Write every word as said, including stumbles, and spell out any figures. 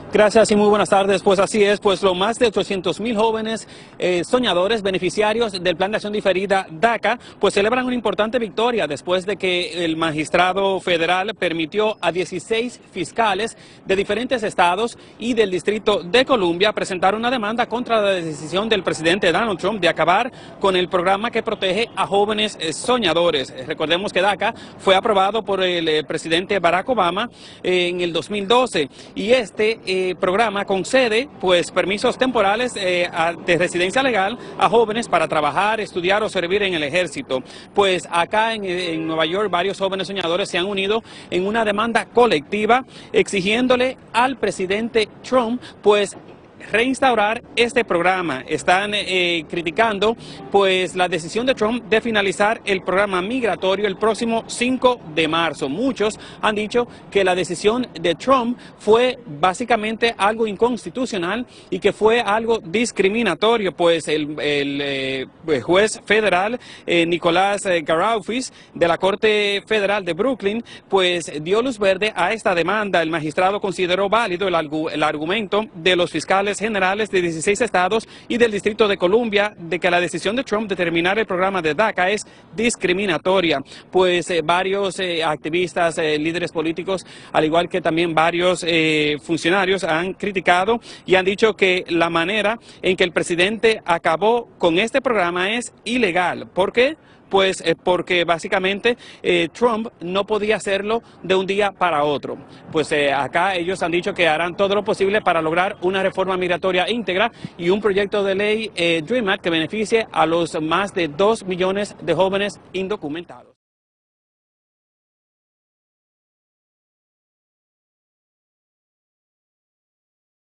Gracias y muy buenas tardes. Pues así es, pues lo más de ochocientos mil jóvenes eh, soñadores, beneficiarios del Plan de Acción Diferida DACA, pues celebran una importante victoria después de que el magistrado federal permitió a dieciséis fiscales de diferentes estados y del Distrito de Columbia presentar una demanda contra la decisión del presidente Donald Trump de acabar con el programa que protege a jóvenes eh, soñadores. Recordemos que DACA fue aprobado por el eh, presidente Barack Obama eh, en el dos mil doce y este eh, programa concede pues permisos temporales eh, a, de residencia legal a jóvenes para trabajar, estudiar o servir en el ejército. Pues acá en, en Nueva York varios jóvenes soñadores se han unido en una demanda colectiva exigiéndole al presidente Trump pues reinstaurar este programa. Están eh, criticando pues la decisión de Trump de finalizar el programa migratorio el próximo cinco de marzo. Muchos han dicho que la decisión de Trump fue básicamente algo inconstitucional y que fue algo discriminatorio, pues el, el eh, juez federal eh, Nicolás eh, Garaufis de la Corte Federal de Brooklyn pues dio luz verde a esta demanda. El magistrado consideró válido el, el argumento de los fiscales generales de dieciséis estados y del Distrito de Columbia de que la decisión de Trump de terminar el programa de DACA es discriminatoria. Pues eh, varios eh, activistas, eh, líderes políticos, al igual que también varios eh, funcionarios han criticado y han dicho que la manera en que el presidente acabó con este programa es ilegal. ¿Por qué? Pues eh, porque básicamente eh, Trump no podía hacerlo de un día para otro. Pues eh, acá ellos han dicho que harán todo lo posible para lograr una reforma migratoria íntegra y un proyecto de ley eh, DREAM Act que beneficie a los más de dos millones de jóvenes indocumentados.